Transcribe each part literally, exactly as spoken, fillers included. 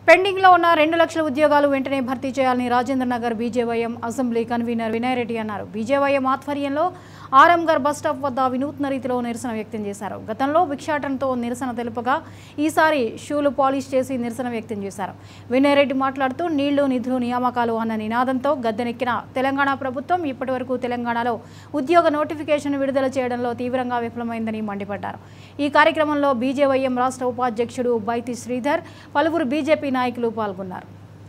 Pending లో ఉన్న రెండు లక్షల ఉద్యోగాలు వెంటనే భర్తీ చేయాలని Rajendra Nagar BJYM assembly convener Vinay Reddy అన్నారు. బీజేవైఎం ఆధ్వర్యంలో ఆరంగర్ బస్ స్టాప్ వద్ద వినూత్న రీతిలో నిరసన వ్యక్తం చేశారు. గతంలో భిక్షాటనతో నిరసన తెలుపగా ఈసారి షూలు పాలిష్ చేసి నిరసన వ్యక్తం చేశారు. వినయ్ రెడ్డి మాట్లాడుతూ నీళ్లు నిధులు నియామకాలు అన్న నినాదంతో గద్దెనెక్కిన తెలంగాణ ప్రభుత్వం ఇప్పటివరకు తెలంగాణలో ఉద్యోగ నోటిఫికేషన్ విడుదల చేయడంలో తీవ్రంగా విఫలమైందని మండిపడ్డారు. ఈ కార్యక్రమంలో బీజేవైఎం రాష్ట్ర ఉపాధ్యక్షుడు బైతి శ్రీధర్, పలువురు బీజేపీ నాయకులు పాల్గొన్నారు.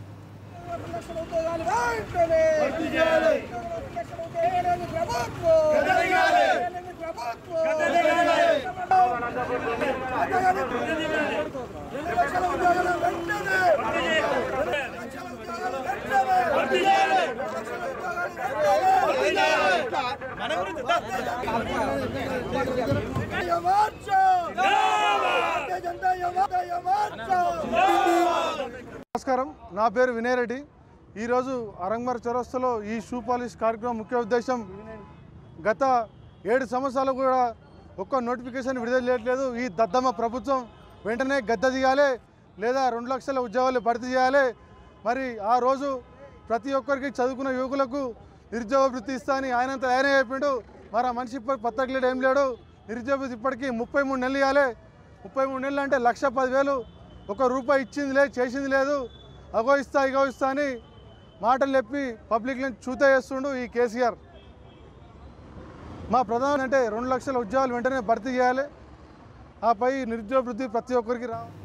నమస్కారం, నా పేరు వినయ్ రెడ్డి. ఈరోజు అరంగర్ చౌరస్తాలో ఈ షూ పాలిష్ కార్యక్రమం ముఖ్య ఉద్దేశం, గత ఏడు సంవత్సరాలు కూడా ఒక్క నోటిఫికేషన్ విడుదల చేయట్లేదు. ఈ దద్దమ్మ ప్రభుత్వం వెంటనే గద్దె దిగాలి, లేదా రెండు లక్షల ఉద్యోగాలు భర్తీ చేయాలి. మరి ఆ రోజు ప్రతి ఒక్కరికి చదువుకున్న యువకులకు నిరుద్యోగ వృత్తి ఇస్తా అని ఆయనంతా ఆయనే చెప్పిండు. మరి ఆ మనిషి ఇప్పటి పత్తకలేడు, ఏం లేడు. నిరుద్యోగ వృత్తి ఇప్పటికీ ముప్పై మూడు నెలలు ఇవ్వాలి. ముప్పై మూడు నెలలు అంటే లక్ష పదివేలు ఒక రూపాయి ఇచ్చింది లేదు, చేసింది లేదు. అగో ఇస్తా ఇగో ఇస్తా అని మాటలు చెప్పి పబ్లిక్ని చూత చేస్తుండు ఈ కేసీఆర్. మా ప్రధానం అంటే రెండు లక్షల ఉద్యోగాలు వెంటనే భర్తీ చేయాలి. ఆపై నిరుద్యోగ వృత్తి ప్రతి ఒక్కరికి రా